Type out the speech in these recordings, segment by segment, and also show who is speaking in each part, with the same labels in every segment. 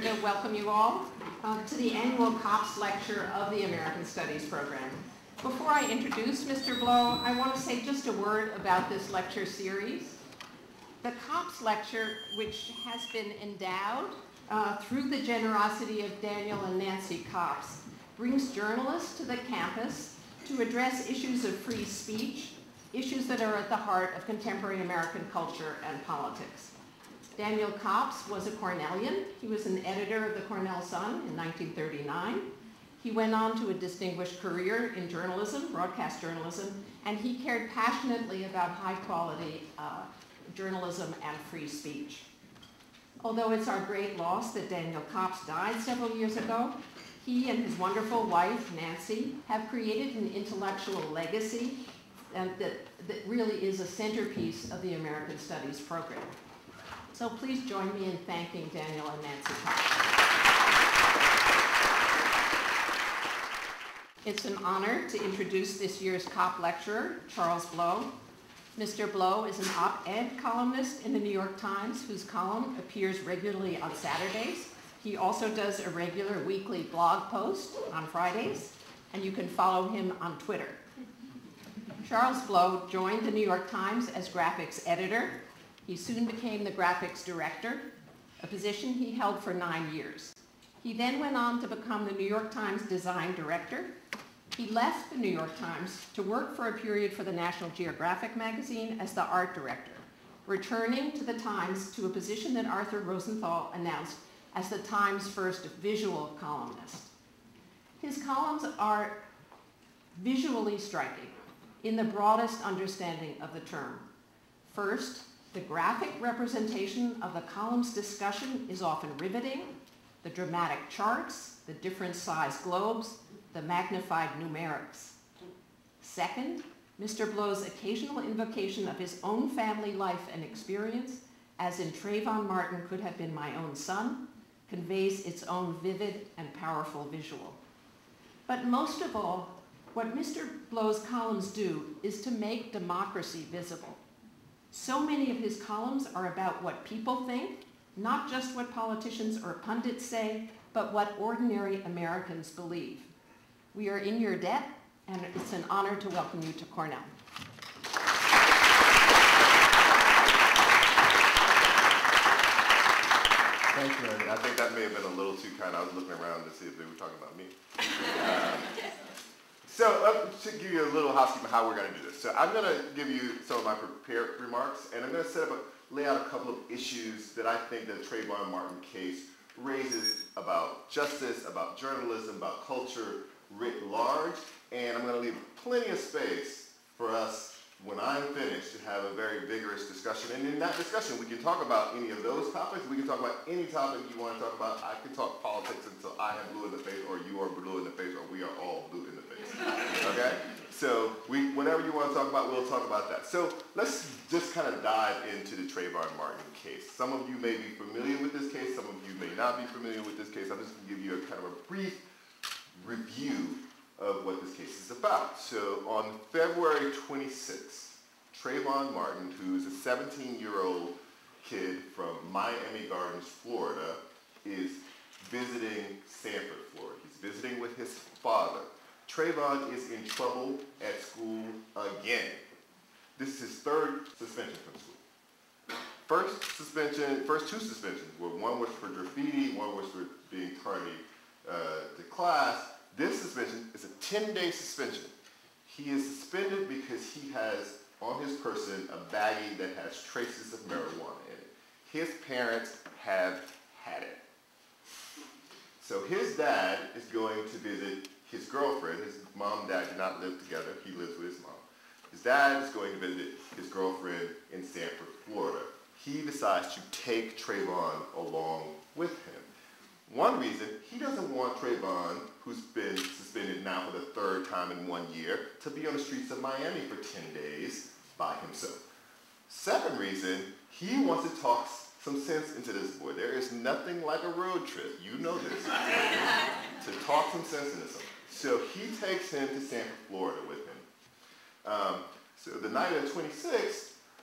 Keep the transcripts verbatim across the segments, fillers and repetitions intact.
Speaker 1: pleasure to welcome you all uh, to the annual Kops lecture of the American Studies program. Before I introduce Mister Blow, I want to say just a word about this lecture series. The Kops lecture, which has been endowed uh, through the generosity of Daniel and Nancy Kops, brings journalists to the campus to address issues of free speech, issues that are at the heart of contemporary American culture and politics. Daniel Kops was a Cornellian. He was an editor of the Cornell Sun in nineteen thirty-nine. He went on to a distinguished career in journalism, broadcast journalism, and he cared passionately about high-quality uh, journalism and free speech. Although it's our great loss that Daniel Kops died several years ago, he and his wonderful wife, Nancy, have created an intellectual legacy and that, that really is a centerpiece of the American Studies program. So please join me in thanking Daniel and Nancy Kops. It's an honor to introduce this year's Kopp lecturer, Charles Blow. Mister Blow is an op-ed columnist in the New York Times whose column appears regularly on Saturdays. He also does a regular weekly blog post on Fridays, and you can follow him on Twitter. Charles Blow joined the New York Times as graphics editor. He soon became the graphics director, a position he held for nine years. He then went on to become the New York Times design director. He left the New York Times to work for a period for the National Geographic magazine as the art director, returning to the Times to a position that Arthur Rosenthal announced as the Times' first visual columnist. His columns are visually striking in the broadest understanding of the term. First, the graphic representation of the column's discussion is often riveting. The dramatic charts, the different sized globes, the magnified numerics. Second, Mister Blow's occasional invocation of his own family life and experience, as in Trayvon Martin could have been my own son, conveys its own vivid and powerful visual. But most of all, what Mister Blow's columns do is to make democracy visible. So many of his columns are about what people think, not just what politicians or pundits say, but what ordinary Americans believe. We are in your debt, and it's an honor to welcome you to Cornell.
Speaker 2: Thank you, Andy. I think that may have been a little too kind. I was looking around to see if they were talking about me. Um, so uh, to give you a little housekeeping how we're going to do this. So I'm going to give you some of my prepared remarks, and I'm going to set up a, lay out a couple of issues that I think the Trayvon Martin case raises about justice, about journalism, about culture writ large, and I'm going to leave plenty of space for us, when I'm finished, to have a very vigorous discussion. And in that discussion, we can talk about any of those topics. We can talk about any topic you want to talk about. I can talk politics until I am blue in the face, or you are blue in the face, or we are all blue in the face. Okay? So we, whatever you want to talk about, we'll talk about that. So let's just kind of dive into the Trayvon Martin case. Some of you may be familiar with this case. Some of you may not be familiar with this case. I'm just going to give you a kind of a brief review of what this case is about. So on February twenty-sixth, Trayvon Martin, who's a seventeen-year-old kid from Miami Gardens, Florida, is visiting Sanford, Florida. He's visiting with his father. Trayvon is in trouble at school again. This is his third suspension from school. First suspension, first two suspensions, were one was for graffiti, one was for being tardy uh, to class. This suspension is a ten-day suspension. He is suspended because he has on his person a baggie that has traces of marijuana in it. His parents have had it. So his dad is going to visit his girlfriend. His mom and dad do not live together. He lives with his mom. His dad is going to visit his girlfriend in Sanford, Florida. He decides to take Trayvon along with him. One reason, he doesn't want Trayvon, who's been suspended now for the third time in one year, to be on the streets of Miami for ten days by himself. Second reason, he wants to talk some sense into this boy. There is nothing like a road trip, you know this, to talk some sense into something. So he takes him to Sanford, Florida with him. Um, so the night of the twenty-sixth,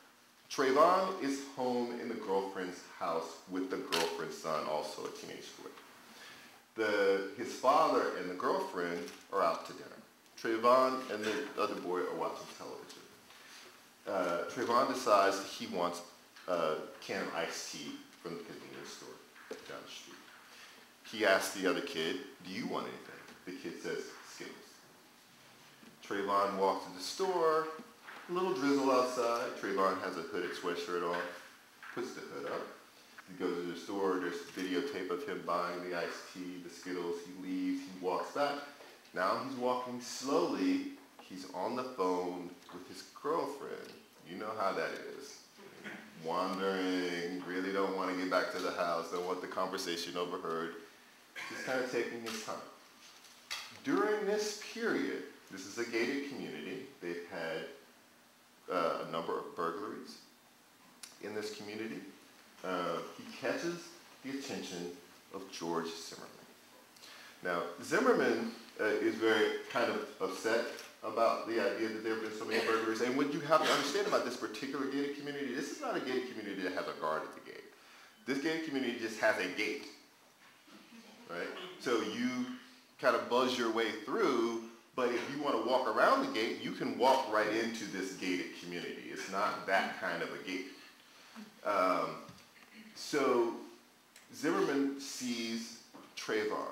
Speaker 2: Trayvon is home in the girlfriend's house with the girlfriend's son, also a teenage boy. The, his father and the girlfriend are out to dinner. Trayvon and the other boy are watching television. Uh, Trayvon decides he wants a can of iced tea from the convenience store down the street. He asks the other kid, "Do you want anything?" The kid says, "Skittles." Trayvon walks to the store, a little drizzle outside. Trayvon has a hooded sweatshirt on, puts the hood up. He goes to the store, there's videotape of him buying the iced tea, the Skittles. He leaves, he walks back. Now he's walking slowly. He's on the phone with his girlfriend. You know how that is. Wandering, really don't want to get back to the house, don't want the conversation overheard. He's kind of taking his time. During this period, this is a gated community. They've had uh, a number of burglaries in this community. Uh, he catches the attention of George Zimmerman. Now, Zimmerman uh, is very kind of upset about the idea that there have been so many burglaries. And what you have to understand about this particular gated community, this is not a gated community that has a guard at the gate. This gated community just has a gate, right? So you kind of buzz your way through, but if you want to walk around the gate, you can walk right into this gated community. It's not that kind of a gate. Um, so Zimmerman sees Trayvon.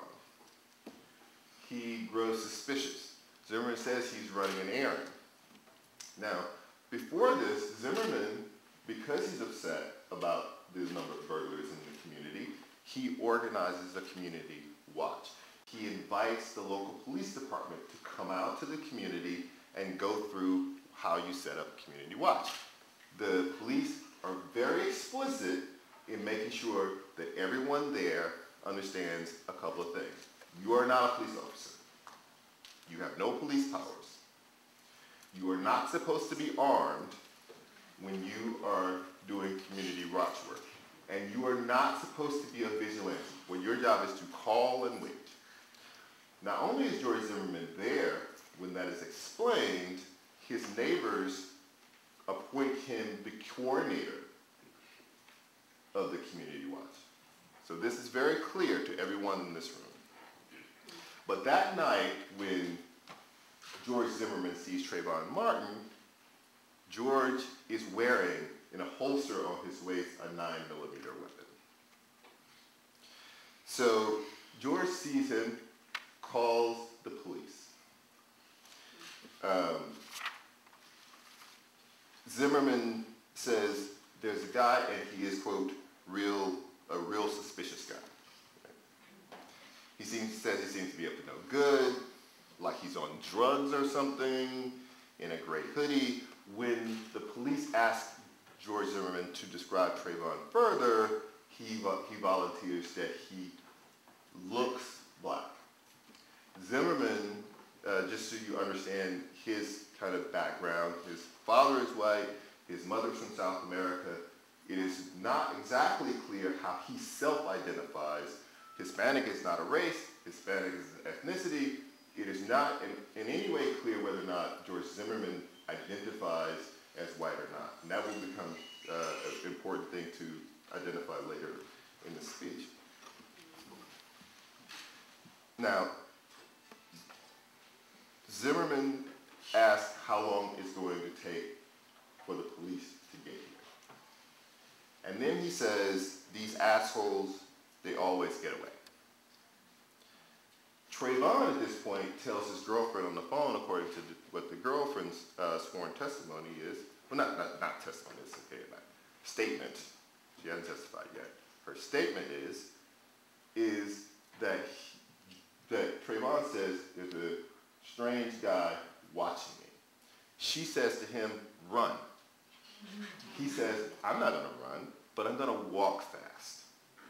Speaker 2: He grows suspicious. Zimmerman says he's running an errand. Now, before this, Zimmerman, because he's upset about the number of burglaries in the community, he organizes a community watch. He invites the local police department to come out to the community and go through how you set up a community watch. The police are very explicit in making sure that everyone there understands a couple of things. You are not a police officer. You have no police powers. You are not supposed to be armed when you are doing community watch work. And you are not supposed to be a vigilante, when your job is to call and wait. Not only is George Zimmerman there, when that is explained, his neighbors appoint him the coordinator of the community watch. So this is very clear to everyone in this room. But that night, when George Zimmerman sees Trayvon Martin, George is wearing, in a holster on his waist, a nine millimeter weapon. So George sees him, calls the police. Um, Zimmerman says there's a guy and he is, quote, real, a real suspicious guy. He seems, says he seems to be up to no good, like he's on drugs or something, in a gray hoodie. When the police ask George Zimmerman to describe Trayvon further, he, he volunteers that he looks black. Zimmerman, uh, just so you understand his kind of background, his father is white, his mother's from South America. It is not exactly clear how he self-identifies. Hispanic is not a race, Hispanic is an ethnicity. It is not in, in any way clear whether or not George Zimmerman identifies as white or not. And that will become uh, an important thing to identify later in the speech. Now, Zimmerman asks how long it's going to take for the police to get here. And then he says, these assholes, they always get away. Trayvon at this point tells his girlfriend on the phone, according to the, what the girlfriend's uh, sworn testimony is, well not, not, not testimony, it's okay, but statement, she hasn't testified yet. Her statement is, is that, he, that Trayvon says there's a strange guy watching me. She says to him, run. He says, I'm not gonna run, but I'm gonna walk fast.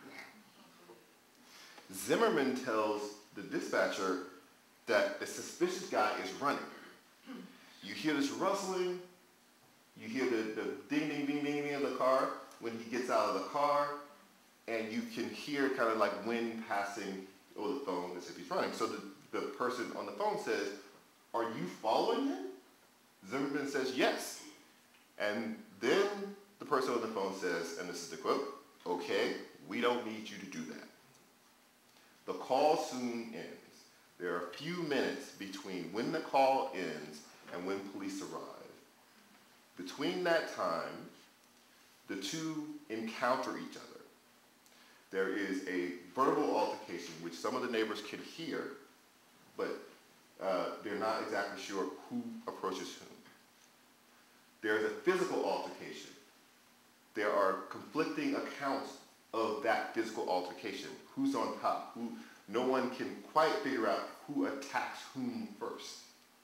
Speaker 2: Zimmerman tells the dispatcher that the suspicious guy is running. You hear this rustling, you hear the, the ding, ding, ding, ding, ding of the car when he gets out of the car, and you can hear kind of like wind passing over the phone as if he's running. So the, the person on the phone says, are you following him? Zimmerman says, yes. And then the person on the phone says, and this is the quote, "Okay, we don't need you to do that." The call soon ends. There are a few minutes between when the call ends and when police arrive. Between that time, the two encounter each other. There is a verbal altercation which some of the neighbors can hear, but uh, they're not exactly sure who approaches whom. There's a physical altercation. There are conflicting accounts of that physical altercation. Who's on top? Who? No one can quite figure out who attacks whom first.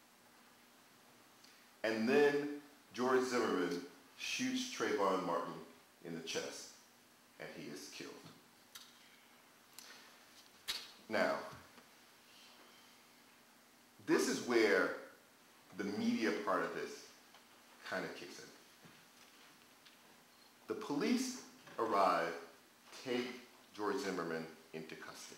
Speaker 2: And then George Zimmerman shoots Trayvon Martin in the chest, and he is killed. Now, this is where the media part of this kind of kicks in. The police arrive, take George Zimmerman into custody.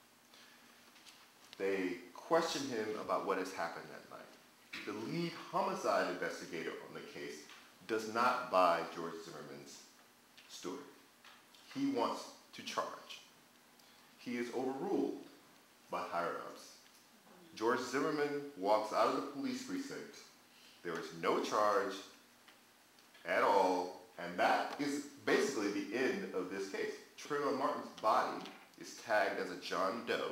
Speaker 2: They question him about what has happened that night. The lead homicide investigator on the case does not buy George Zimmerman's story. He wants to charge. He is overruled by higher-ups. George Zimmerman walks out of the police precinct. There is no charge at all, and that is basically the end of this case. Trayvon Martin's body is tagged as a John Doe.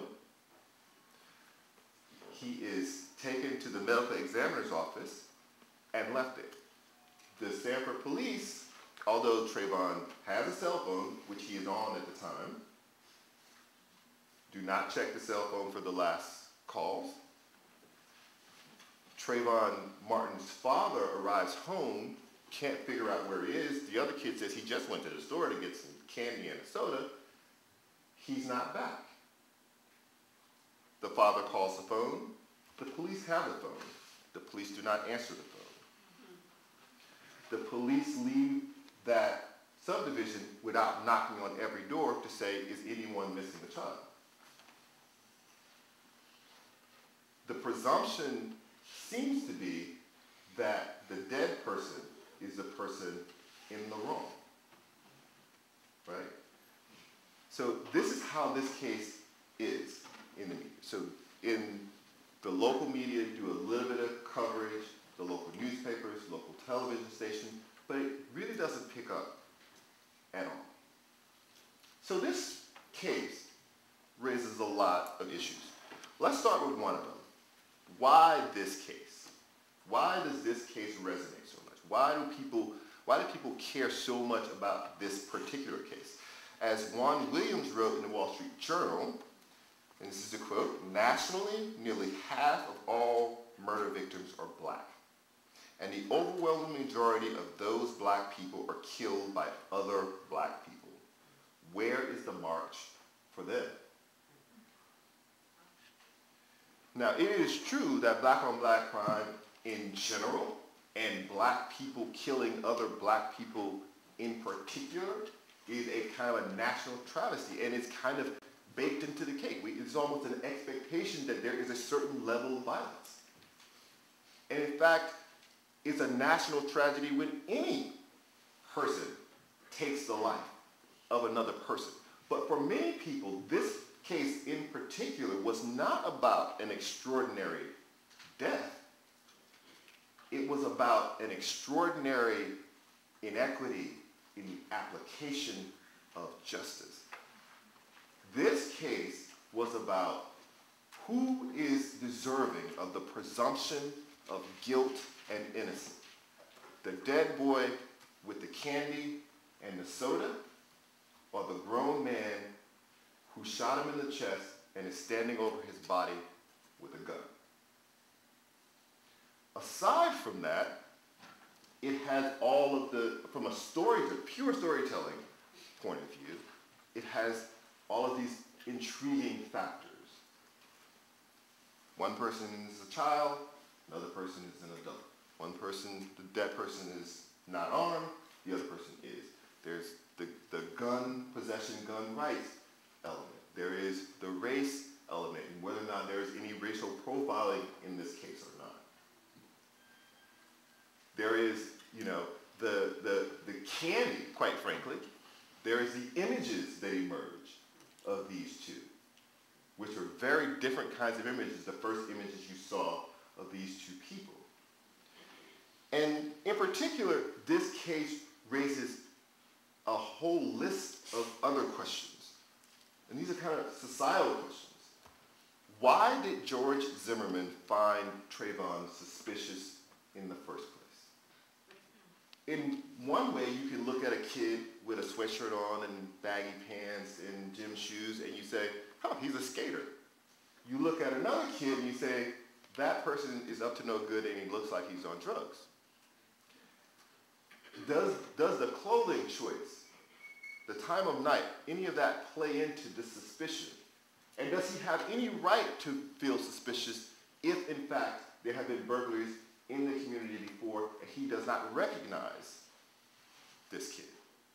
Speaker 2: He is taken to the medical examiner's office and left there. The Sanford police, although Trayvon has a cell phone, which he is on at the time, do not check the cell phone for the last calls. Trayvon Martin's father arrives home, can't figure out where he is. The other kid says he just went to the store to get some candy and a soda. He's not back. The father calls the phone. The police have the phone. The police do not answer the phone. The police leave that subdivision without knocking on every door to say, is anyone missing a child? The presumption seems to be that the dead person is the person in the wrong, right? So this is how this case is in the media. So in the local media do a little bit of coverage, the local newspapers, local television station, but it really doesn't pick up at all. So this case raises a lot of issues. Let's start with one of them. Why this case? Why does this case resonate so much? Why do people, why do people care so much about this particular case? As Juan Williams wrote in the Wall Street Journal, and this is a quote, "Nationally, nearly half of all murder victims are black. And the overwhelming majority of those black people are killed by other black people. Where is the march for them?" Now, it is true that black-on-black crime in general and black people killing other black people in particular is a kind of a national travesty, and it's kind of baked into the cake. We, it's almost an expectation that there is a certain level of violence. And in fact, it's a national tragedy when any person takes the life of another person. But for many people, this case in particular was not about an extraordinary death. It was about an extraordinary inequity in the application of justice. This case was about who is deserving of the presumption of guilt and innocence. The dead boy with the candy and the soda, or the grown man who shot him in the chest and is standing over his body with a gun. Aside from that, it has all of the, from a story, to pure storytelling point of view, it has all of these intriguing factors. One person is a child, another person is an adult. One person, the dead person is not armed, the other person is. There's the, the gun possession, gun rights element. There is the race element, and whether or not there is any racial profiling in this case or not. There is, you know, the, the, the candy, quite frankly. There is the images that emerge of these two, which are very different kinds of images, the first images you saw of these two people. And in particular, this case raises a whole list of other questions. And these are kind of societal questions. Why did George Zimmerman find Trayvon suspicious in the first place? In one way, you can look at a kid with a sweatshirt on and baggy pants and gym shoes, and you say, oh, he's a skater. You look at another kid and you say, that person is up to no good and he looks like he's on drugs. Does, does the clothing choice, the time of night, any of that play into this suspicion? And does he have any right to feel suspicious if, in fact, there have been burglaries in the community before and he does not recognize this kid?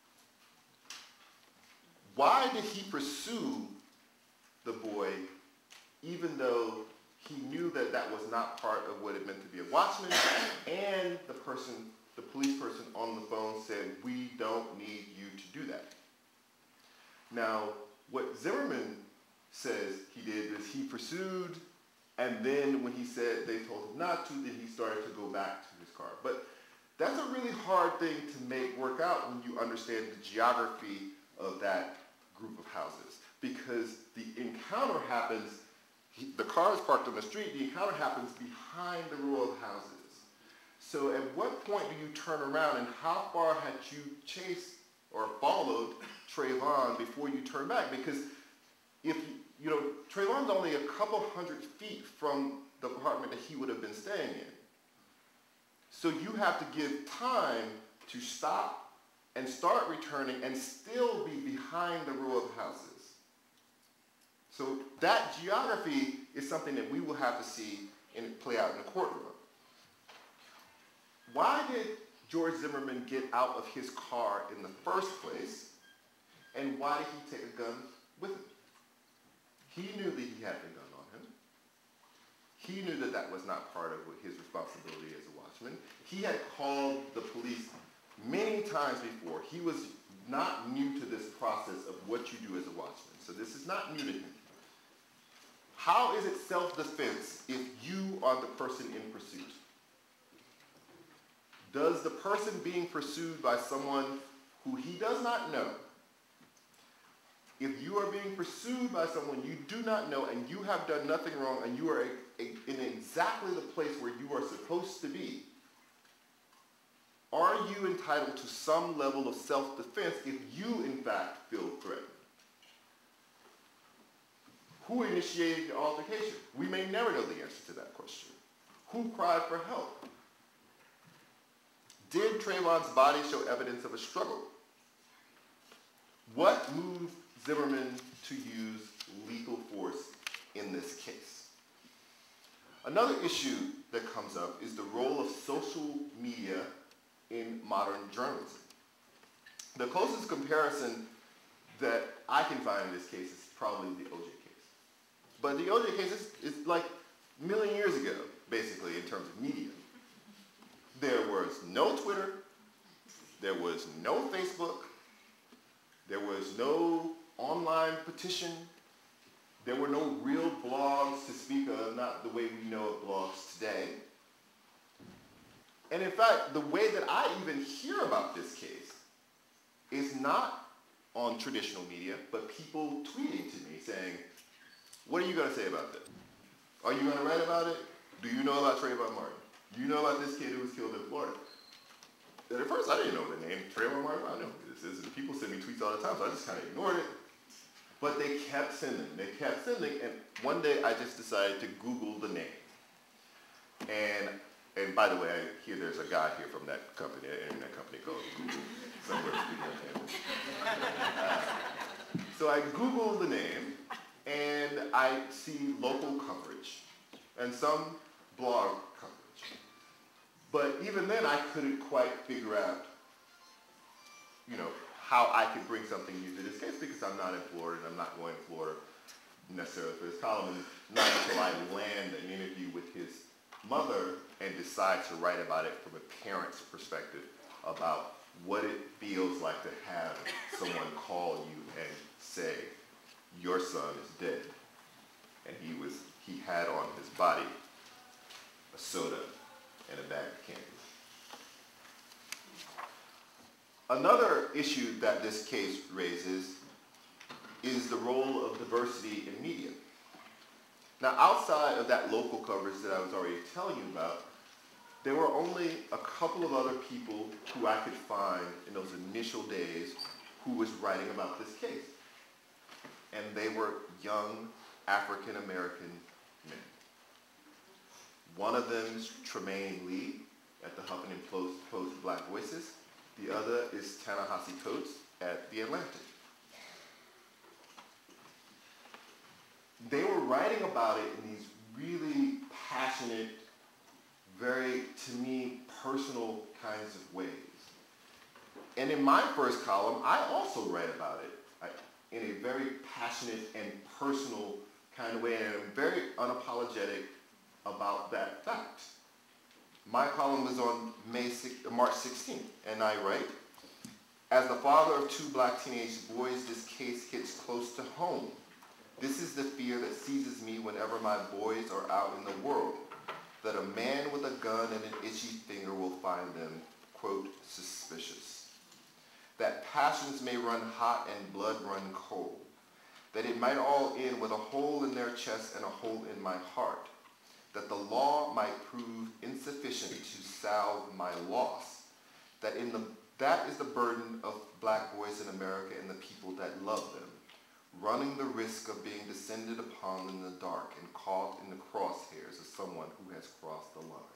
Speaker 2: Why did he pursue the boy even though he knew that that was not part of what it meant to be a watchman, and the person, the police person on the phone said, we don't need you to do that? Now, what Zimmerman says he did is he pursued, and then when he said they told him not to, then he started to go back to his car. But that's a really hard thing to make work out when you understand the geography of that group of houses, because the encounter happens, he, the car is parked on the street, the encounter happens behind the row of houses. So at what point do you turn around, and how far had you chased or followed Trayvon before you turn back? Because if, you know, Trayvon's only a couple hundred feet from the apartment that he would have been staying in. So you have to give time to stop and start returning and still be behind the row of houses. So that geography is something that we will have to see and play out in the courtroom. Why did George Zimmerman get out of his car in the first place, and why did he take a gun with him? He knew that he had the gun on him. He knew that that was not part of his responsibility as a watchman. He had called the police many times before. He was not new to this process of what you do as a watchman. So this is not new to him. How is it self-defense if you are the person in pursuit? Does the person being pursued by someone who he does not know, if you are being pursued by someone you do not know and you have done nothing wrong and you are a, a, in exactly the place where you are supposed to be, are you entitled to some level of self-defense if you, in fact, feel threatened? Who initiated the altercation? We may never know the answer to that question. Who cried for help? Did Trayvon's body show evidence of a struggle? What moved Zimmerman to use lethal force in this case? Another issue that comes up is the role of social media in modern journalism. The closest comparison that I can find in this case is probably the O J case. But the O J case is, is like a million years ago, basically, in terms of media. There was no Twitter, there was no Facebook, there was no online petition, there were no real blogs to speak of, not the way we know of blogs today. And in fact, the way that I even hear about this case is not on traditional media, but people tweeting to me saying, what are you going to say about this? Are you going to write about it? Do you know about Trayvon Martin? Do you know about this kid who was killed in Florida? And at first, I didn't know the name Trayvon Martin. I know who this is. And people send me tweets all the time, so I just kind of ignored it. But they kept sending. They kept sending. And one day, I just decided to Google the name. And and by the way, I hear there's a guy here from that company, an internet company called Google, somewhere speaking of him. Uh, so I Googled the name, and I see local coverage and some blog coverage. But even then, I couldn't quite figure out, you know, how I could bring something new to this case because I'm not in Florida and I'm not going to Florida necessarily for this column. And not until I land an interview with his mother and decide to write about it from a parent's perspective about what it feels like to have someone call you and say, your son is dead. And he was, he had on his body a soda and a bag of candy. Another issue that this case raises is the role of diversity in media. Now, outside of that local coverage that I was already telling you about, there were only a couple of other people who I could find in those initial days who was writing about this case. And they were young African-American men. One of them is Tremaine Lee at the Huffington Post, Post Black Voices. The other is Ta-Nehisi Coates at The Atlantic. They were writing about it in these really passionate, very, to me, personal kinds of ways. And in my first column, I also write about it I, in a very passionate and personal kind of way, and I'm very unapologetic about that fact. My column was on May March sixteenth, and I write, as the father of two black teenage boys, this case hits close to home. This is the fear that seizes me whenever my boys are out in the world, that a man with a gun and an itchy finger will find them, quote, suspicious. That passions may run hot and blood run cold. That it might all end with a hole in their chest and a hole in my heart. That the law might prove insufficient to salve my loss. That, in the, that is the burden of black boys in America and the people that love them, running the risk of being descended upon in the dark and caught in the crosshairs of someone who has crossed the line.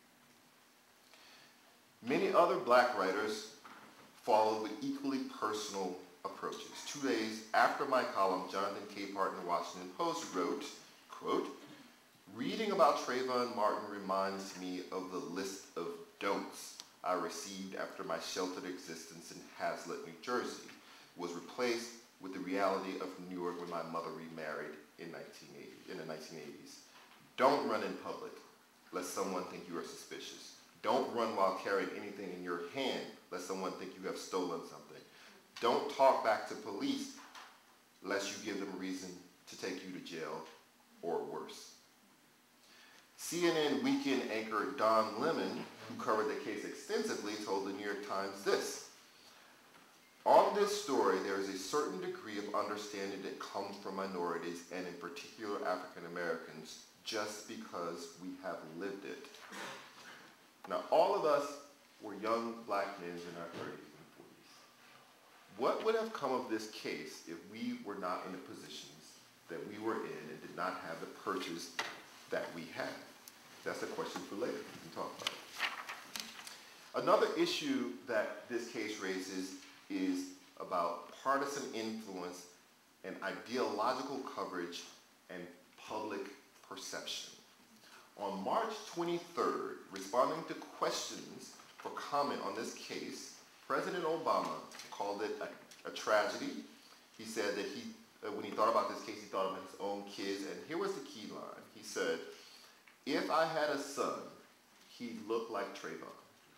Speaker 2: Many other black writers followed with equally personal approaches. Two days after my column, Jonathan Capehart in the Washington Post wrote, quote, reading about Trayvon Martin reminds me of the list of don'ts I received after my sheltered existence in Hazlet, New Jersey, was replaced with the reality of New York when my mother remarried in, nineteen eighty, in the nineteen eighties. Don't run in public, lest someone think you are suspicious. Don't run while carrying anything in your hand, lest someone think you have stolen something. Don't talk back to police, lest you give them a reason to take you to jail or worse. C N N weekend anchor Don Lemon, who covered the case extensively, told the New York Times this: on this story, there is a certain degree of understanding that comes from minorities, and in particular African Americans, just because we have lived it. Now, all of us were young black men in our thirties and forties. What would have come of this case if we were not in the positions that we were in and did not have the purchase that we had? That's a question for later. We can talk about it. Another issue that this case raises is about partisan influence and ideological coverage and public perception. On March twenty-third, responding to questions for comment on this case, President Obama called it a, a tragedy. He said that he, uh, when he thought about this case, he thought about his own kids, and here was the key line. He said, if I had a son, he'd look like Trayvon.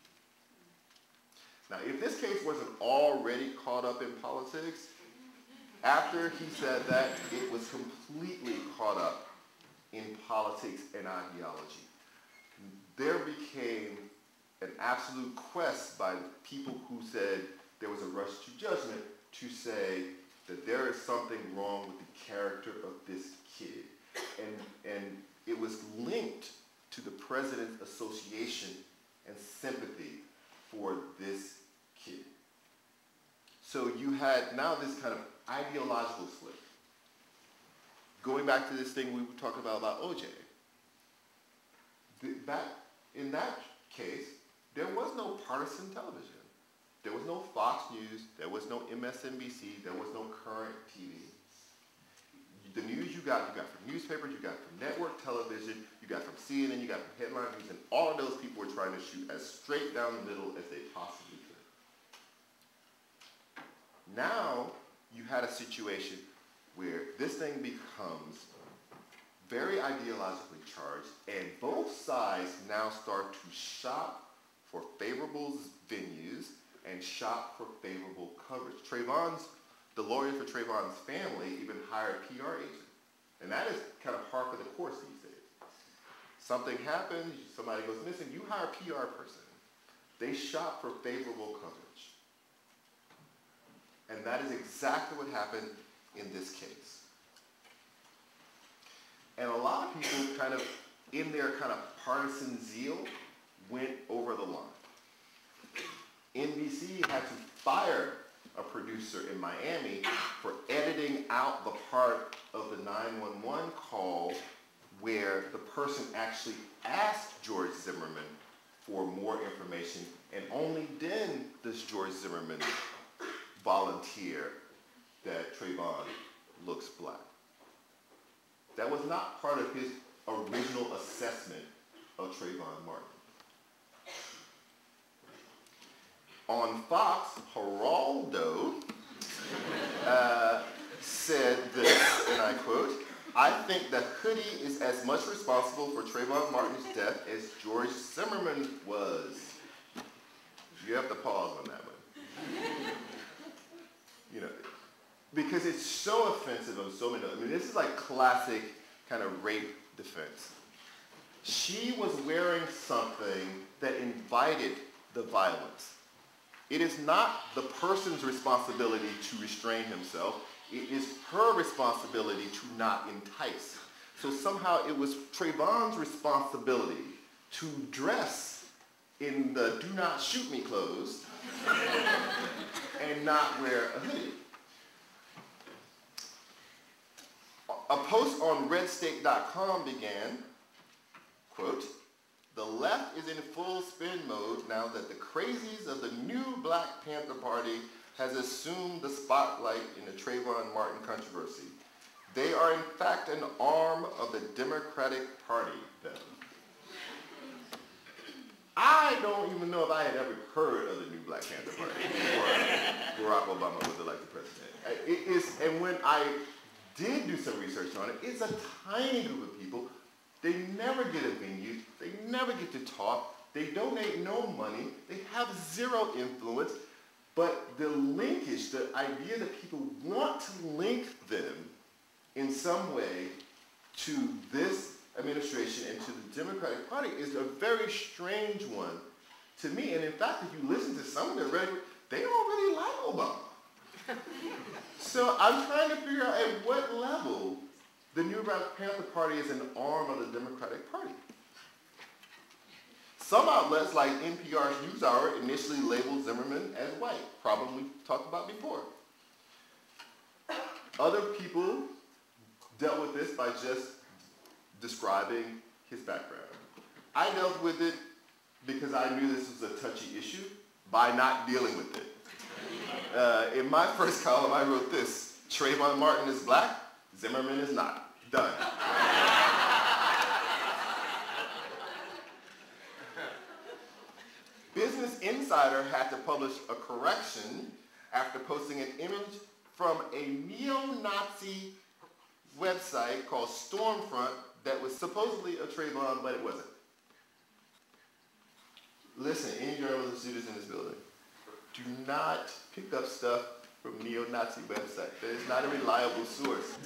Speaker 2: Now, if this case wasn't already caught up in politics, after he said that, it was completely caught up in politics and ideology. There became an absolute quest by people who said there was a rush to judgment to say that there is something wrong with the character of this kid. And, and it was linked to the president's association and sympathy for this kid. So you had now this kind of ideological slip. Going back to this thing we were talking about about O J. The, that, in that case, there was no partisan television. There was no Fox News, there was no M S N B C, there was no Current T V. The news you got, you got from newspapers, you got from network television, you got from C N N, you got from headline news, and all of those people were trying to shoot as straight down the middle as they possibly could. Now, you had a situation where this thing becomes very ideologically charged, and both sides now start to shop for favorable venues and shop for favorable coverage. Trayvon's, the lawyer for Trayvon's family even hired a P R agent. And that is kind of par for the course these days. Something happens, somebody goes missing, you hire a P R person. They shop for favorable coverage. And that is exactly what happened in this case. And a lot of people kind of, in their kind of partisan zeal, went over the line. N B C had to fire a producer in Miami for editing out the part of the nine one one call where the person actually asked George Zimmerman for more information, and only then does George Zimmerman volunteer that Trayvon looks black. That was not part of his original assessment of Trayvon Martin. On Fox, Geraldo uh, said this, and I quote, "I think that Hoodie is as much responsible for Trayvon Martin's death as George Zimmerman was." You have to pause on that one. You know, because it's so offensive on so many, I mean, this is like classic kind of rape defense. She was wearing something that invited the violence. It is not the person's responsibility to restrain himself. It is her responsibility to not entice. So somehow it was Trayvon's responsibility to dress in the do not shoot me clothes and not wear a hoodie. A post on red state dot com began, quote, "The left is in full spin mode now that the crazies of the new Black Panther Party has assumed the spotlight in the Trayvon Martin controversy. They are in fact an arm of the Democratic Party, though." I don't even know if I had ever heard of the new Black Panther Party before Barack Obama was elected president. It is, and when I did do some research on it, it's a tiny group of people. They never get a venue. They never get to talk. They donate no money. They have zero influence. But the linkage, the idea that people want to link them in some way to this administration and to the Democratic Party is a very strange one to me. And in fact, if you listen to some of their rhetoric, they don't really like Obama. So I'm trying to figure out at what level the new Black Panther Party is an arm of the Democratic Party. Some outlets like N P R's NewsHour initially labeled Zimmerman as white, problem we've talked about before. Other people dealt with this by just describing his background. I dealt with it because I knew this was a touchy issue by not dealing with it. Uh, in my first column, I wrote this: Trayvon Martin is black, Zimmerman is not. Done. Business Insider had to publish a correction after posting an image from a neo-Nazi website called Stormfront that was supposedly a Trayvon, but it wasn't. Listen, any journalism students in this building, do not pick up stuff from neo-Nazi websites. That is not a reliable source.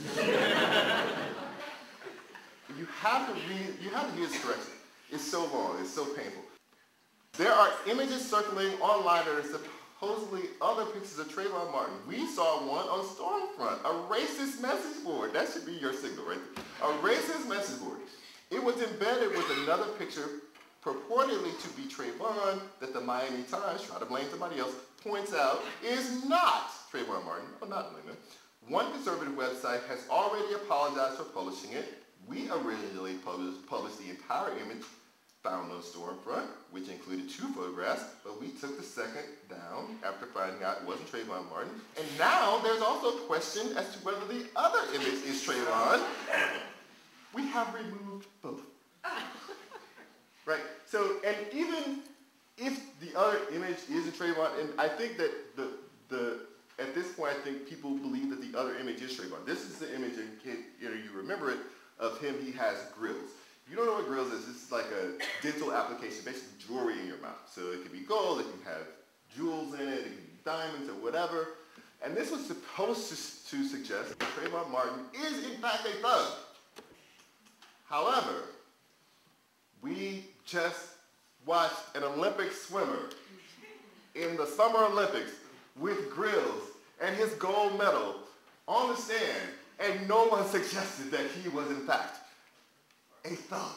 Speaker 2: You have to read, you have to hear this correction. It's so long, it's so painful. There are images circulating online that are supposedly other pictures of Trayvon Martin. We saw one on Stormfront, a racist message board. That should be your signal right there. A racist message board. It was embedded with another picture purportedly to be Trayvon that the Miami Times, try to blame somebody else, points out is not Trayvon Martin. I'm not blaming him. One conservative website has already apologized for publishing it. We originally published, published the entire image found on Stormfront, which included two photographs, but we took the second down after finding out it wasn't Trayvon Martin. And now there's also a question as to whether the other image is Trayvon. We have removed both. Right? So, and even if the other image isn't Trayvon, and I think that the, the, at this point, I think people believe that the other image is Trayvon. This is the image, and you know, you remember it, of him, he has grills. you don't know what grills is, it's like a dental application, basically jewelry in your mouth. So it can be gold, it can have jewels in it, it can be diamonds or whatever. And this was supposed to, to suggest that Trayvon Martin is in fact a thug. However, we just watched an Olympic swimmer in the Summer Olympics with grills and his gold medal on the stand, and no one suggested that he was in fact a thug.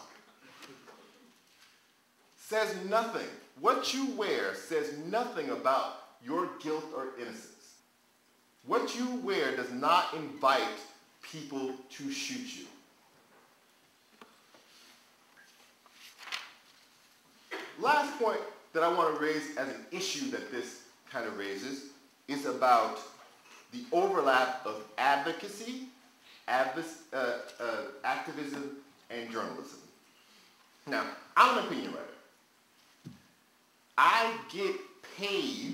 Speaker 2: Says nothing. What you wear says nothing about your guilt or innocence. What you wear does not invite people to shoot you. Last point that I want to raise as an issue that this kind of raises is about the overlap of advocacy, advis, uh, uh, activism, and journalism. Now, I'm an opinion writer. I get paid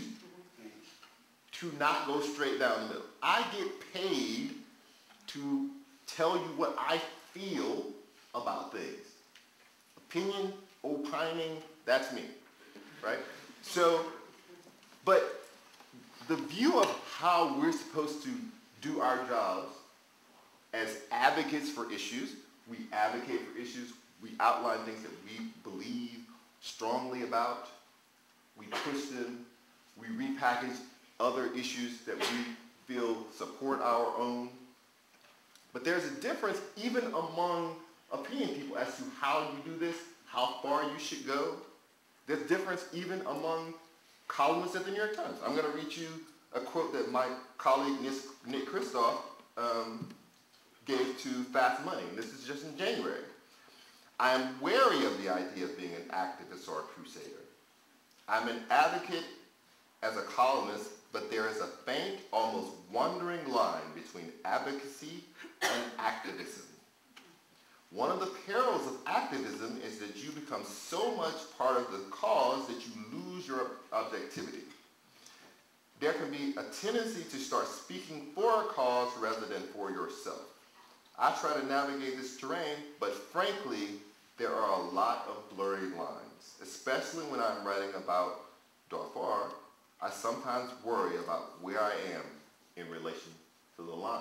Speaker 2: to not go straight down the middle. I get paid to tell you what I feel about things. Opinion, opining, that's me, right? So, but the view of how we're supposed to do our jobs as advocates for issues, we advocate for issues, we outline things that we believe strongly about, we push them, we repackage other issues that we feel support our own. But there's a difference even among opinion people as to how you do this, how far you should go. There's a difference even among columnists at the New York Times. I'm going to read you a quote that my colleague Nick Kristof um, gave to Fast Money. And this is just in January. I am wary of the idea of being an activist or a crusader. I'm an advocate as a columnist, but there is a faint, almost wandering line between advocacy and activism. One of the perils of activism is that you become so much part of the cause that you lose your objectivity. There can be a tendency to start speaking for a cause rather than for yourself. I try to navigate this terrain, but frankly, there are a lot of blurry lines, especially when I'm writing about Darfur. I sometimes worry about where I am in relation to the line.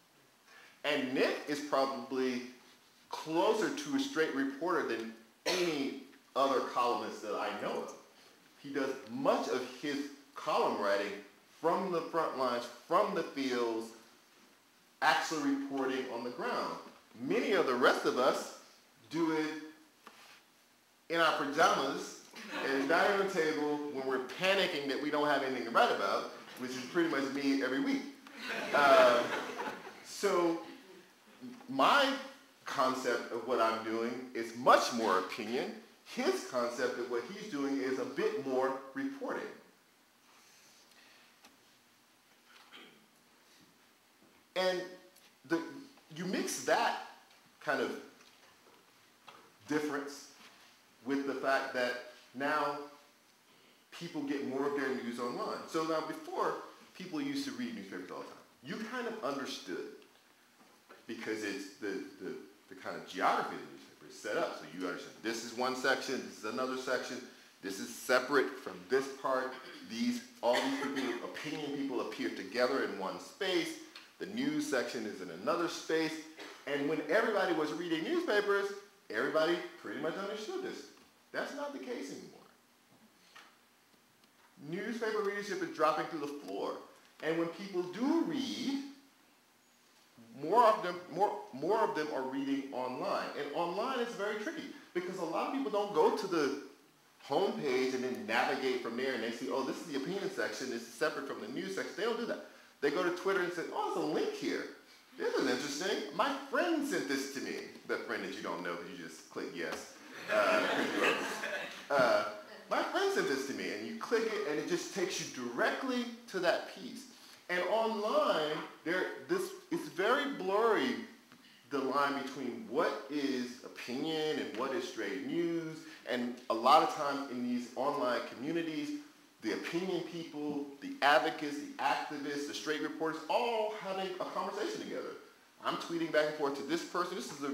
Speaker 2: And Nick is probably closer to a straight reporter than any other columnist that I know of. He does much of his column writing from the front lines, from the fields, actually reporting on the ground. Many of the rest of us do it in our pajamas at a dining room table when we're panicking that we don't have anything to write about, which is pretty much me every week. Uh, so my concept of what I'm doing is much more opinion. His concept of what he's doing is a bit more reporting. And the, you mix that kind of difference with the fact that now people get more of their news online. So now before, people used to read newspapers all the time. You kind of understood because it's the, the, the kind of geography of the newspaper is set up. So you understand this is one section, this is another section, this is separate from this part. These, all these people, opinion people appear together in one space. The news section is in another space. And when everybody was reading newspapers, everybody pretty much understood this. That's not the case anymore. Newspaper readership is dropping through the floor. And when people do read, more of them, more, more of them are reading online. And online is very tricky because a lot of people don't go to the homepage and then navigate from there and they see, oh, this is the opinion section, this is separate from the news section. They don't do that. They go to Twitter and say, oh, there's a link here. This is interesting. My friend sent this to me. The friend that you don't know because you just click yes. Uh, uh, my friend sent this to me, and you click it, and it just takes you directly to that piece. And online, there, this it's very blurry, the line between what is opinion and what is straight news. And a lot of times in these online communities, the opinion people, the advocates, the activists, the straight reporters, all having a conversation together. I'm tweeting back and forth to this person. This is a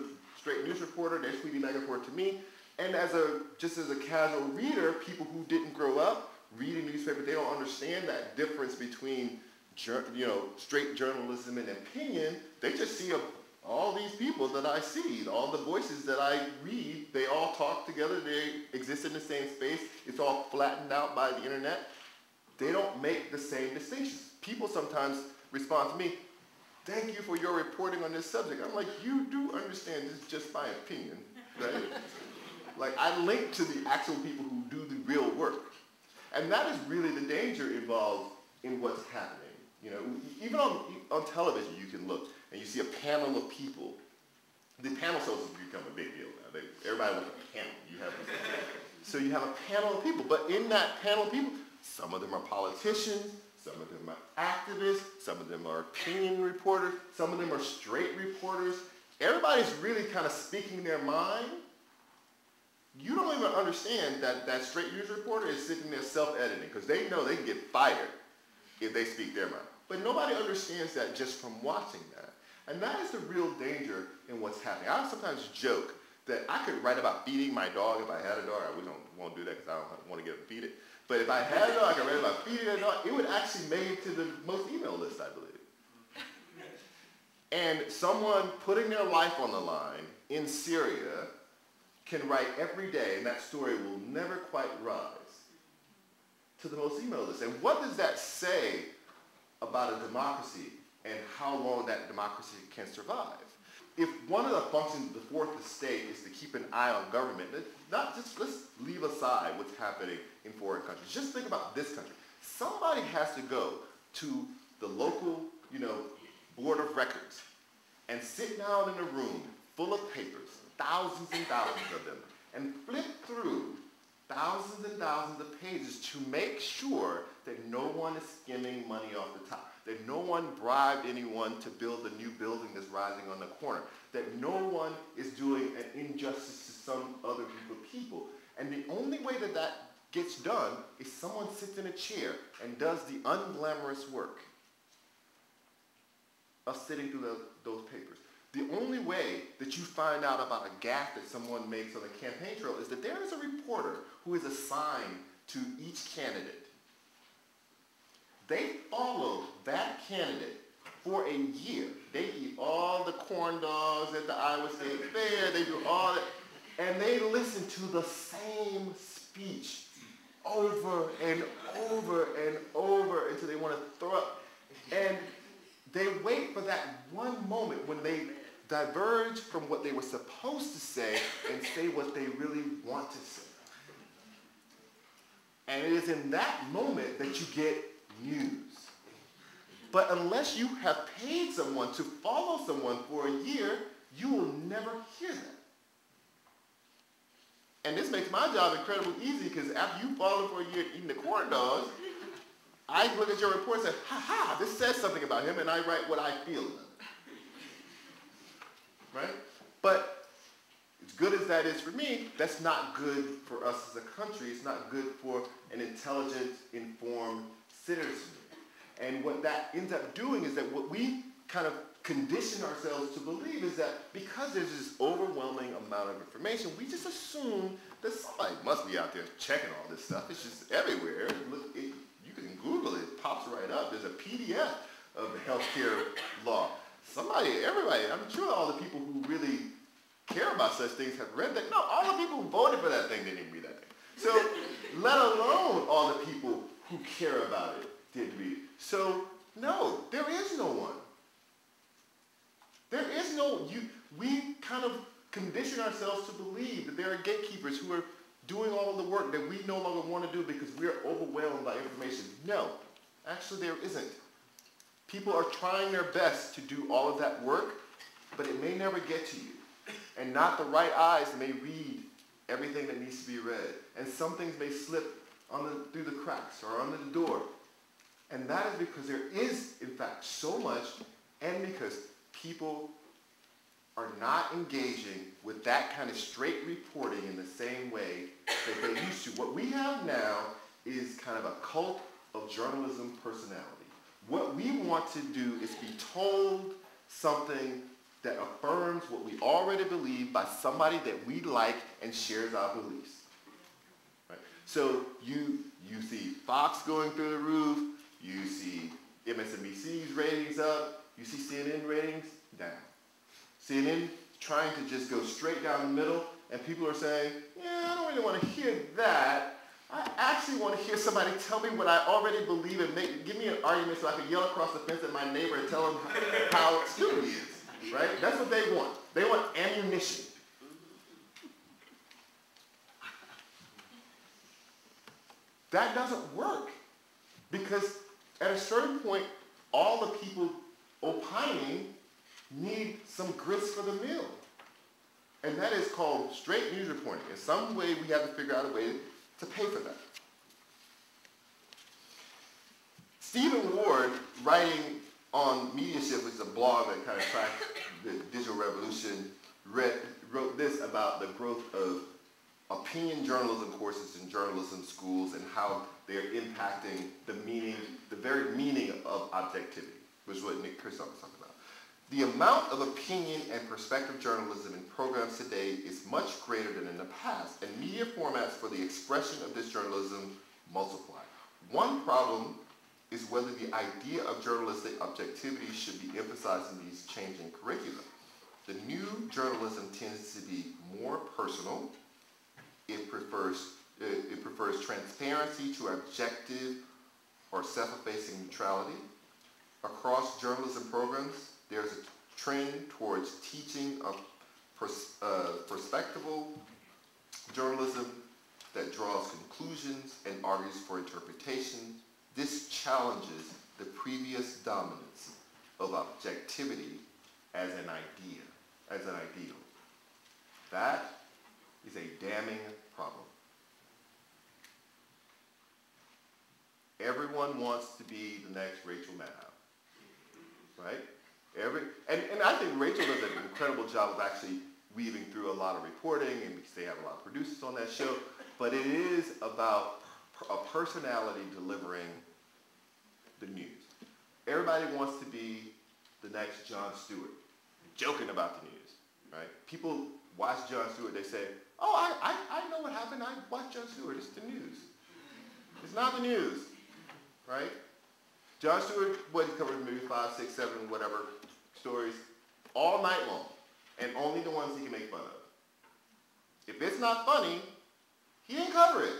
Speaker 2: straight news reporter, they're tweeting back and forth to me. And as a, just as a casual reader, people who didn't grow up reading newspapers, they don't understand that difference between, you know, straight journalism and opinion. They just see a, all these people that I see, all the voices that I read, they all talk together, they exist in the same space, it's all flattened out by the internet. They don't make the same distinctions. People sometimes respond to me, thank you for your reporting on this subject. I'm like, you do understand this is just my opinion, right? Like, I link to the actual people who do the real work. And that is really the danger involved in what's happening. You know, even on, on television, you can look and you see a panel of people. The panel shows have become a big deal now. They, everybody wants a panel. You have a, so you have a panel of people. But in that panel of people, some of them are politicians, some of them are activists, some of them are opinion reporters, some of them are straight reporters. Everybody's really kind of speaking their mind. You don't even understand that that straight news reporter is sitting there self-editing because they know they can get fired if they speak their mind. But nobody understands that just from watching that. And that is the real danger in what's happening. I sometimes joke that I could write about feeding my dog if I had a dog. I don't, won't do that because I don't want to get it feed it. But if I had a dog, I could write about feeding a dog. It would actually make it to the most email list, I believe. And someone putting their life on the line in Syria can write every day, and that story will never quite rise to the most email list. And what does that say about a democracy and how long that democracy can survive? If one of the functions of the fourth estate is to keep an eye on government, not just, let's leave aside what's happening in foreign countries. Just think about this country. Somebody has to go to the local, you know, board of records and sit down in a room full of papers, thousands and thousands of them, and flip through thousands and thousands of pages to make sure that no one is skimming money off the top, that no one bribed anyone to build a new building that's rising on the corner, that no one is doing an injustice to some other group of people. And the only way that that gets done is someone sits in a chair and does the unglamorous work of sitting through the, those papers. The only way that you find out about a gaffe that someone makes on the campaign trail is that there is a reporter who is assigned to each candidate. They follow that candidate for a year. They eat all the corn dogs at the Iowa State Fair. They do all that. And they listen to the same speech over and over and over until they want to throw up. And they wait for that one moment when they diverge from what they were supposed to say and say what they really want to say. And it is in that moment that you get news. But unless you have paid someone to follow someone for a year, you will never hear that. And this makes my job incredibly easy because after you follow for a year eating the corn dogs, I look at your report and say, ha ha, this says something about him, and I write what I feel about it. Right? But as good as that is for me, that's not good for us as a country. It's not good for an intelligent, informed citizenry. And what that ends up doing is that what we kind of condition ourselves to believe is that because there's this overwhelming amount of information, we just assume that somebody must be out there checking all this stuff. It's just everywhere. Look, it, you can Google it, it pops right up. There's a P D F of the healthcare law. Somebody, everybody, I'm sure all the people who really care about such things have read that. No, all the people who voted for that thing didn't even read that thing. So let alone all the people who care about it didn't read it. So no, there is no one. There is no, you, we kind of condition ourselves to believe that there are gatekeepers who are doing all the work that we no longer want to do because we're overwhelmed by information. No, actually there isn't. People are trying their best to do all of that work, but it may never get to you. And not the right eyes may read everything that needs to be read. And some things may slip on the, through the cracks or under the door. And that is because there is, in fact, so much, and because people are not engaging with that kind of straight reporting in the same way that they used to. What we have now is kind of a cult of journalism personality. What we want to do is be told something that affirms what we already believe by somebody that we like and shares our beliefs. Right? So you, you see Fox going through the roof, you see M S N B C's ratings up, you see C N N ratings down. C N N trying to just go straight down the middle, and people are saying, yeah, I don't really want to hear that. I actually want to hear somebody tell me what I already believe and make, give me an argument so I can yell across the fence at my neighbor and tell him how stupid he is, right? That's what they want. They want ammunition. That doesn't work because at a certain point, all the people opining need some grist for the mill. And that is called straight news reporting. In some way, we have to figure out a way to pay for that. Stephen Ward, writing on Media Shift, which is a blog that kind of tracks the digital revolution, read, wrote this about the growth of opinion journalism courses in journalism schools and how they're impacting the meaning, the very meaning of objectivity, which is what Nick Kershaw was talking about. The amount of opinion and perspective journalism in programs today is much greater than in the past, and media formats for the expression of this journalism multiply. One problem is whether the idea of journalistic objectivity should be emphasized in these changing curricula. The new journalism tends to be more personal. It prefers, it, it prefers transparency to objective or self-effacing neutrality. Across journalism programs, there's a trend towards teaching of pers uh, perspectival journalism that draws conclusions and argues for interpretation. This challenges the previous dominance of objectivity as an idea, as an ideal. That is a damning problem. Everyone wants to be the next Rachel Maddow, right? Every, and, and I think Rachel does an incredible job of actually weaving through a lot of reporting, and because they have a lot of producers on that show, but it is about a personality delivering the news. Everybody wants to be the next Jon Stewart, joking about the news, right? People watch Jon Stewart, they say, oh, I, I, I know what happened, I watched Jon Stewart, it's the news. It's not the news, right? Jon Stewart, what he covered maybe five, six, seven, whatever stories all night long, and only the ones he can make fun of. If it's not funny, he didn't cover it.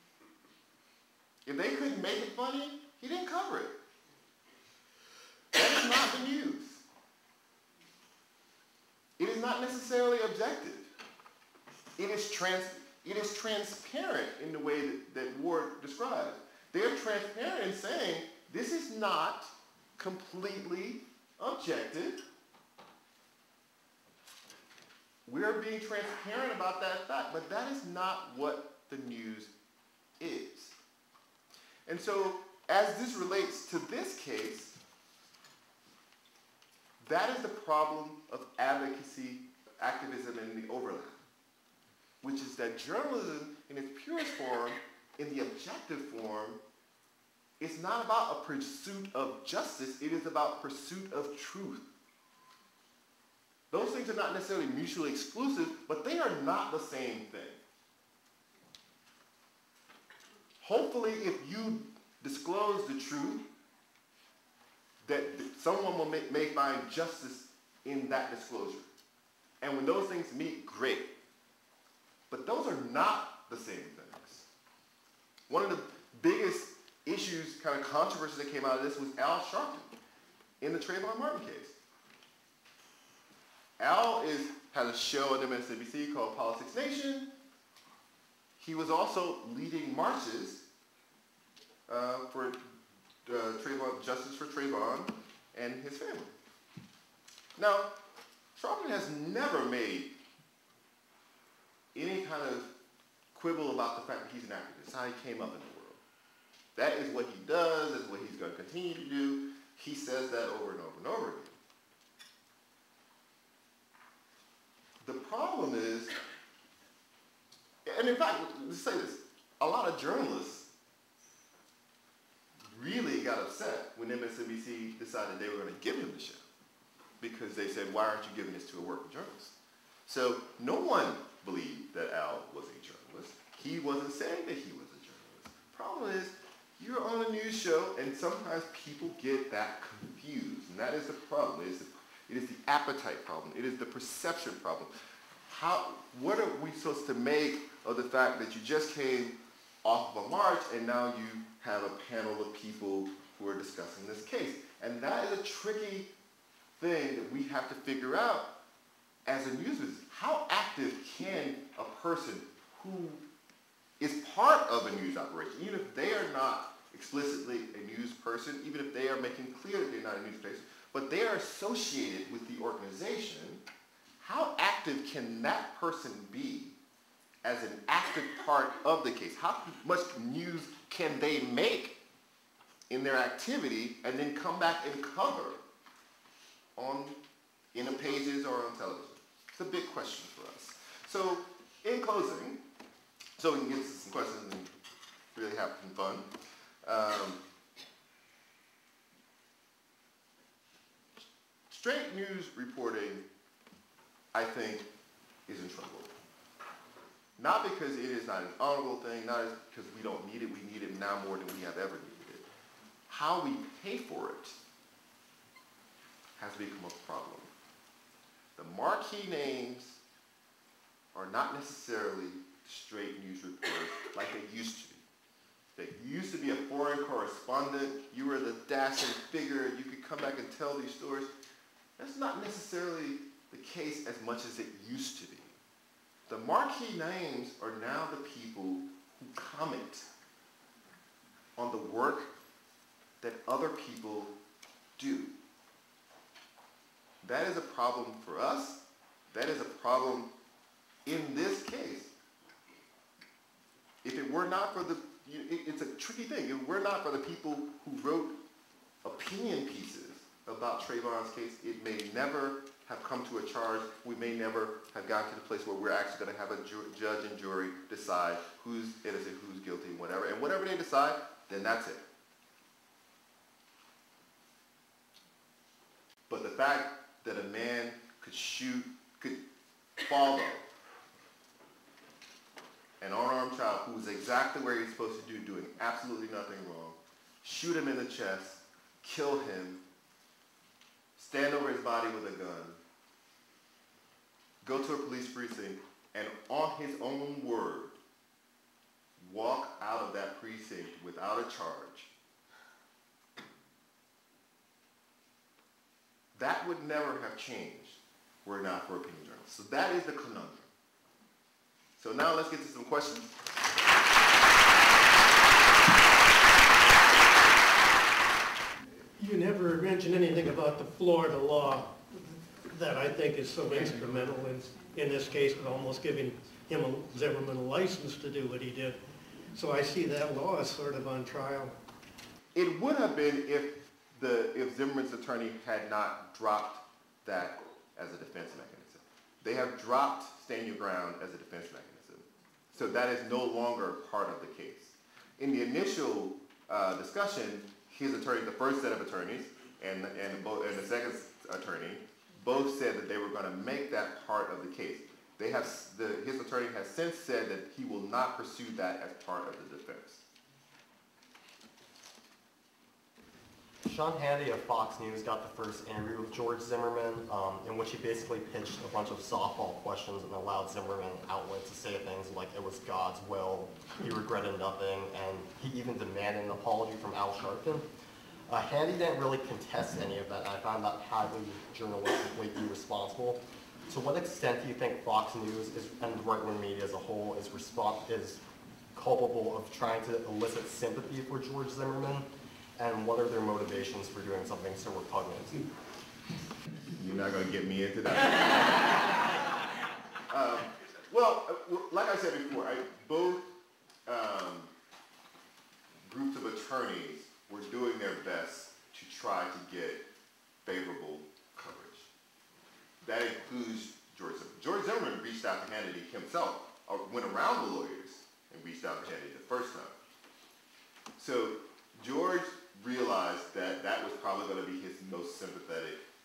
Speaker 2: If they couldn't make it funny, he didn't cover it. That is not the news. It is not necessarily objective. It is, trans, it is transparent in the way that, that Ward describes. They're transparent in saying, this is not completely objective. We're being transparent about that fact, but that is not what the news is. And so, as this relates to this case, that is the problem of advocacy, activism, and the overlap, which is that journalism in its purest form, in the objective form, it's not about a pursuit of justice, it is about pursuit of truth. Those things are not necessarily mutually exclusive, but they are not the same thing. Hopefully, if you disclose the truth, that someone will may, may find justice in that disclosure. And when those things meet, great. But those are not the same things. One of the biggest issues, kind of controversy that came out of this was Al Sharpton in the Trayvon Martin case. Al is, has a show on M S N B C called Politics Nation. He was also leading marches uh, for uh, Trayvon, justice for Trayvon and his family. Now, Sharpton has never made any kind of quibble about the fact that he's an activist. It's how he came up in the world. That is what he does, that's what he's going to continue to do. He says that over and over and over again. The problem is, and in fact, let's say this, a lot of journalists really got upset when M S N B C decided they were going to give him the show. because they said, why aren't you giving this to a working journalist? So no one believed that Al was a journalist. He wasn't saying that he was a journalist. Problem is, you're on a news show, and sometimes people get that confused, and that is the problem. It is the, it is the appetite problem. It is the perception problem. How, what are we supposed to make of the fact that you just came off of a march, and now you have a panel of people who are discussing this case? And that is a tricky thing that we have to figure out as a news business. How active can a person who is part of a news operation, even if they are not explicitly a news person, even if they are making clear that they're not a news person, but they are associated with the organization, how active can that person be as an active part of the case? How much news can they make in their activity and then come back and cover on in the pages or on television? It's a big question for us. So in closing, so we can get to some questions and really have some fun. Um, straight news reporting, I think, is in trouble. Not because it is not an honorable thing, not because we don't need it, we need it now more than we have ever needed it. How we pay for it has become a problem. The marquee names are not necessarily straight news reporters like they used to be. They used to be a foreign correspondent, you were the dashing figure, you could come back and tell these stories. That's not necessarily the case as much as it used to be. The marquee names are now the people who comment on the work that other people do. That is a problem for us. That is a problem in this case. If it were not for the, it's a tricky thing. If it were not for the people who wrote opinion pieces about Trayvon's case, it may never have come to a charge. We may never have gotten to the place where we're actually going to have a ju judge and jury decide who's innocent, who's guilty, whatever. And whatever they decide, then that's it. But the fact that a man could shoot, could follow an unarmed child who was exactly where he's supposed to do, doing absolutely nothing wrong, shoot him in the chest, kill him, stand over his body with a gun, go to a police precinct, and on his own word, walk out of that precinct without a charge. That would never have changed were it not for opinion journalists. So that is the conundrum. So now let's get to some questions.
Speaker 3: You never mentioned anything about the Florida law that I think is so instrumental in, in this case, with almost giving him, a, Zimmerman, a license to do what he did. So I see that law as sort of on trial.
Speaker 2: It would have been if, the, if Zimmerman's attorney had not dropped that as a defense mechanism. They have dropped stand your ground as a defense mechanism. So that is no longer part of the case. In the initial uh, discussion, his attorney, the first set of attorneys, and, and, both, and the second attorney, both said that they were going to make that part of the case. They have, the, his attorney has since said that he will not pursue that as part of the defense.
Speaker 4: Sean Hannity of Fox News got the first interview with George Zimmerman, um, in which he basically pitched a bunch of softball questions and allowed Zimmerman outlet to say things like it was God's will, he regretted nothing, and he even demanded an apology from Al Sharpton. Uh, Hannity didn't really contest any of that, and I found that highly journalistically irresponsible. To what extent do you think Fox News is, and the right-wing media as a whole is, is culpable of trying to elicit sympathy for George Zimmerman? And what are their motivations for doing something so repugnant?
Speaker 2: You're not going to get me into that. um, well, like I said before, I, both um, groups of attorneys were doing their best to try to get favorable coverage. That includes George Zimmerman. George Zimmerman reached out to Hannity himself, or went around the lawyers and reached out to Hannity the first time. So George realized that that was probably going to be his most sympathetic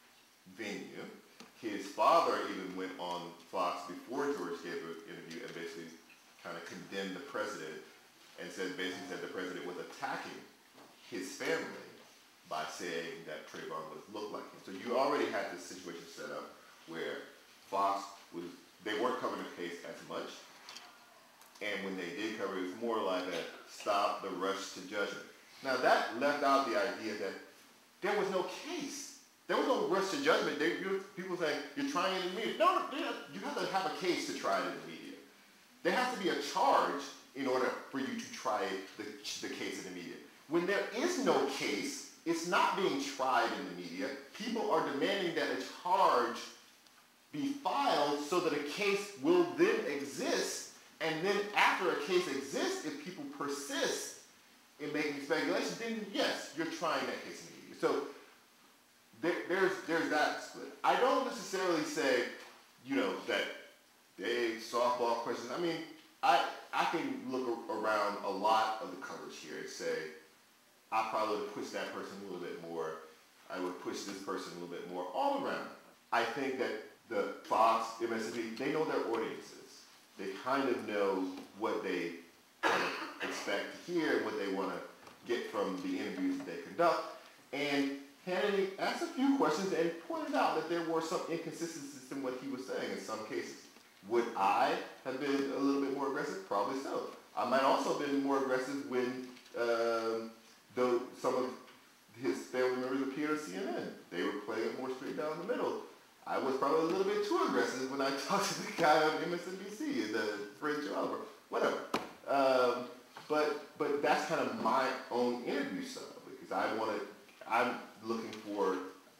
Speaker 2: venue. His father even went on Fox before George gave an interview and basically kind of condemned the president and said basically said the president was attacking his family by saying that Trayvon was looked like him. So you already had this situation set up where Fox was, they weren't covering the case as much, and when they did cover it, it was more like a stop the rush to judgment. Now that left out the idea that there was no case. There was no rush to judgment. They, you, people say, you're trying it in the media. No, you have to have a case to try it in the media. There has to be a charge in order for you to try the, the case in the media. When there is no case, it's not being tried in the media. People are demanding that a charge be filed so that a case will then exist, and then after a case exists, if people persist in making speculations, then yes, you're trying that case in the media. So there, there's, there's that split. I don't necessarily say, you know, that they softball questions. I mean, I, I can look around a lot of the coverage here and say, I probably would push that person a little bit more. I would push this person a little bit more, all around. I think that the Fox, M S N B C, they know their audiences. They kind of know what they kind of expect to hear, what they want to get from the interviews that they conduct. And Hannity asked a few questions and pointed out that there were some inconsistencies in what he was saying in some cases. Would I have been a little bit more aggressive? Probably so. I might also have been more aggressive when um, though some of his family members appeared on C N N. They were playing it more straight down the middle. I was probably a little bit too aggressive when I talked to the guy on M S N B C and the French Oliver, whatever. Um, but but that's kind of my own interview style because I want to. I'm looking for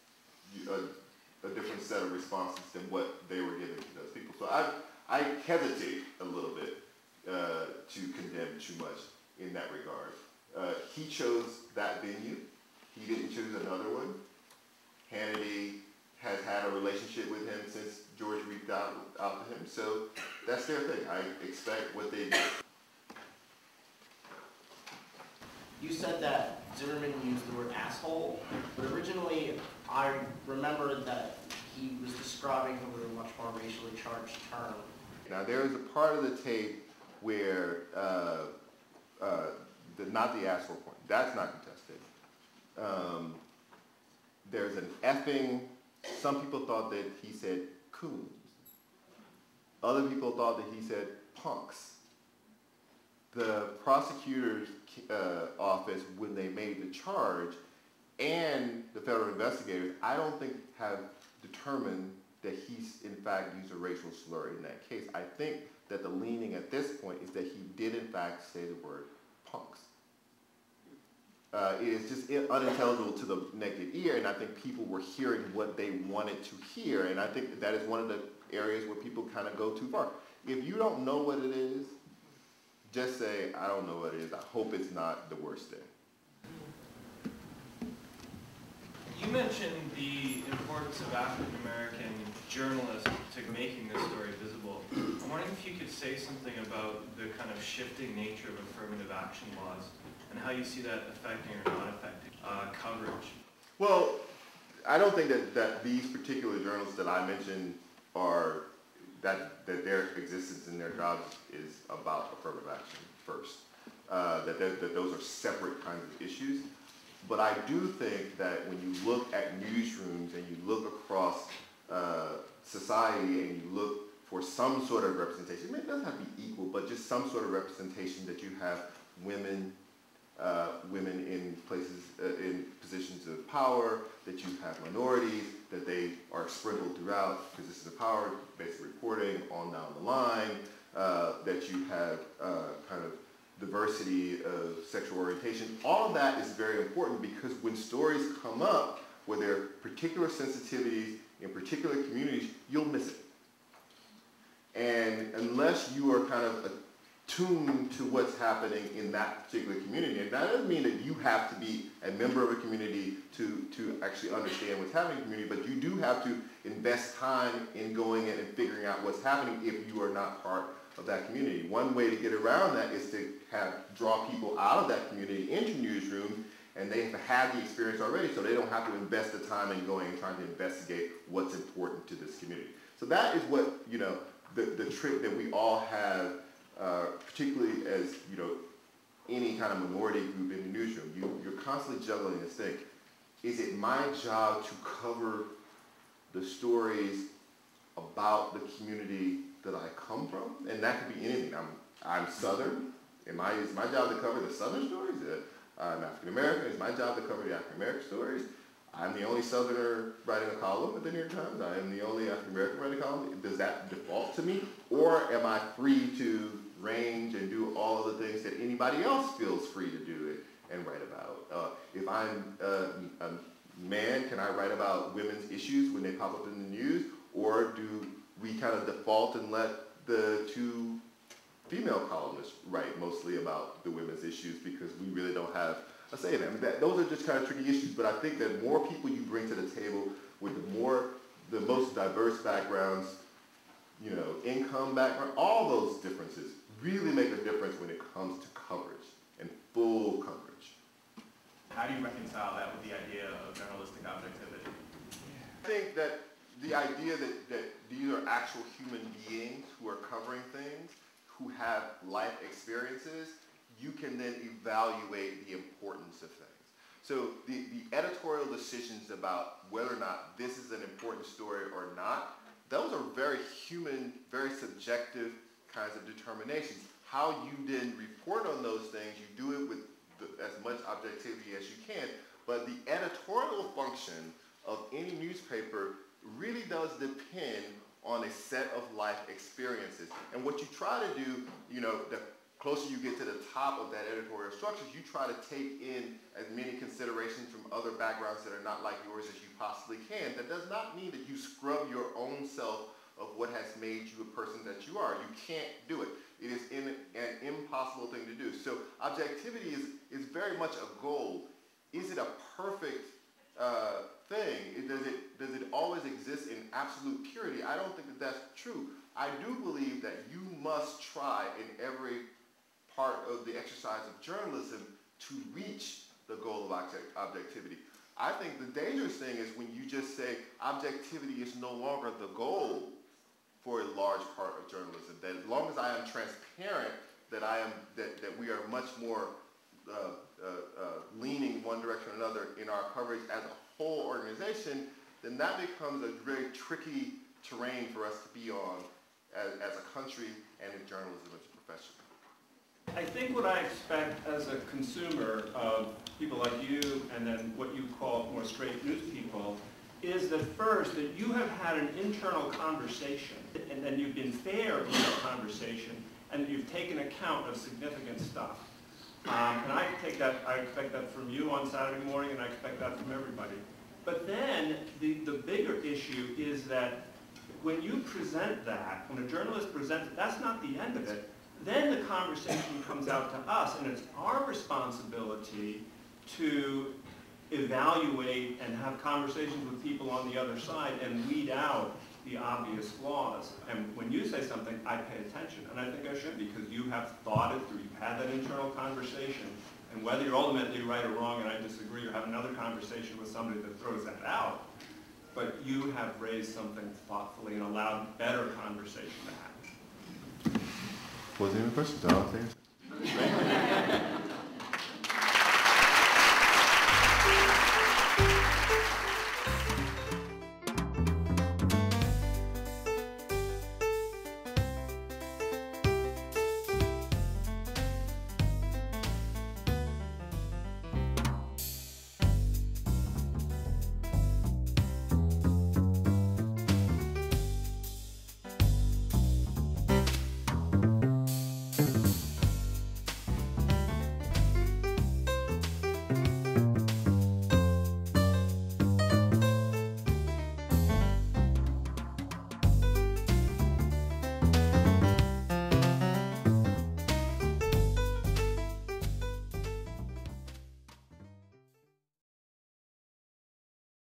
Speaker 2: a, a different set of responses than what they were giving to those people. So I I hesitate a little bit uh, to condemn too much in that regard. Uh, he chose that venue. He didn't choose another one. Hannity has had a relationship with him since George reached out, out to him. So that's their thing. I expect what they do.
Speaker 5: You said that Zimmerman used the word asshole, but originally I remember that he was describing him with a much more racially charged term.
Speaker 2: Now there is a part of the tape where uh, uh, The, not the asshole point. That's not contested. Um, there's an effing, some people thought that he said coons. Other people thought that he said punks. The prosecutor's uh, office, when they made the charge, and the federal investigators, I don't think have determined that he's in fact used a racial slur in that case. I think that the leaning at this point is that he did in fact say the word punks. Uh, it is just unintelligible to the naked ear, and I think people were hearing what they wanted to hear, and I think that is one of the areas where people kind of go too far. If you don't know what it is, just say, I don't know what it is. I hope it's not the worst thing.
Speaker 6: You mentioned the importance of African American journalists to making this story visible. I'm wondering if you could say something about the kind of shifting nature of affirmative action laws and how you see that affecting or not affecting uh, coverage.
Speaker 2: Well, I don't think that, that these particular journals that I mentioned are, that, that their existence and their jobs is about affirmative action first. Uh, that, that those are separate kinds of issues. But I do think that when you look at newsrooms and you look across uh, society and you look for some sort of representation, I mean, it doesn't have to be equal, but just some sort of representation that you have women, uh, women in places, uh, in positions of power, that you have minorities, that they are sprinkled throughout positions of power, basic reporting, on down the line, uh, that you have uh, kind of diversity of sexual orientation. All of that is very important because when stories come up where there are particular sensitivities in particular communities, you'll miss it. And unless you are kind of attuned to what's happening in that particular community, and that doesn't mean that you have to be a member of a community to, to actually understand what's happening in the community, but you do have to invest time in going in and figuring out what's happening if you are not part of that community. One way to get around that is to have draw people out of that community into newsrooms and they have had the experience already, so they don't have to invest the time in going and trying to investigate what's important to this community. So that is what, you know, the, the trick that we all have, uh, particularly as, you know, any kind of minority group in the newsroom. You, you're constantly juggling this thing. Is it my job to cover the stories about the community that I come from? And that could be anything. I'm, I'm Southern. Am I, is my job to cover the Southern stories? Uh, I'm African American. It's my job to cover the African American stories. I'm the only Southerner writing a column at the New York Times. I am the only African American writing a column. Does that default to me? Or am I free to range and do all of the things that anybody else feels free to do it and write about? Uh, if I'm uh, a man, can I write about women's issues when they pop up in the news? Or do we kind of default and let the two female columnists write mostly about the women's issues because we really don't have a say in them? That, those are just kind of tricky issues, but I think that more people you bring to the table with the more, the most diverse backgrounds, you know, income background, all those differences really make a difference when it comes to coverage and full coverage.
Speaker 7: How do you reconcile that with the idea of journalistic objectivity?
Speaker 2: I think that the idea that, that these are actual human beings who are covering things, who have life experiences, you can then evaluate the importance of things. So the, the editorial decisions about whether or not this is an important story or not, those are very human, very subjective kinds of determinations. How you then report on those things, you do it with the, as much objectivity as you can, but the editorial function of any newspaper really does depend on a set of life experiences. And what you try to do, you know, the closer you get to the top of that editorial structure, you try to take in as many considerations from other backgrounds that are not like yours as you possibly can. That does not mean that you scrub your own self of what has made you a person that you are. You can't do it. It is in, an impossible thing to do. So objectivity is, is very much a goal. Is it a perfect uh, thing? It, does, it, does it always exist in absolute purity? I don't think that that's true. I do believe that you must try in every part of the exercise of journalism to reach the goal of object, objectivity. I think the dangerous thing is when you just say objectivity is no longer the goal for a large part of journalism. That as long as I am transparent, that I am that, that we are much more uh, uh, uh, leaning one direction or another in our coverage as a whole organization, then that becomes a very tricky terrain for us to be on as, as a country and in journalism as a profession.
Speaker 7: I think what I expect as a consumer of people like you and then what you call more straight news people is that first that you have had an internal conversation and then you've been fair in that conversation and you've taken account of significant stuff. Um, and I take that, I expect that from you on Saturday morning and I expect that from everybody. But then the, the bigger issue is that when you present that, when a journalist presents it, that's not the end of it. Then the conversation comes out to us, and it's our responsibility to evaluate and have conversations with people on the other side and weed out the obvious flaws. And when you say something, I pay attention, and I think I should because you have thought it through, you've had that internal conversation, and whether you're ultimately right or wrong and I disagree or have another conversation with somebody that throws that out, but you have raised something thoughtfully and allowed better conversation to happen.
Speaker 2: Was there any questions? I don't think so.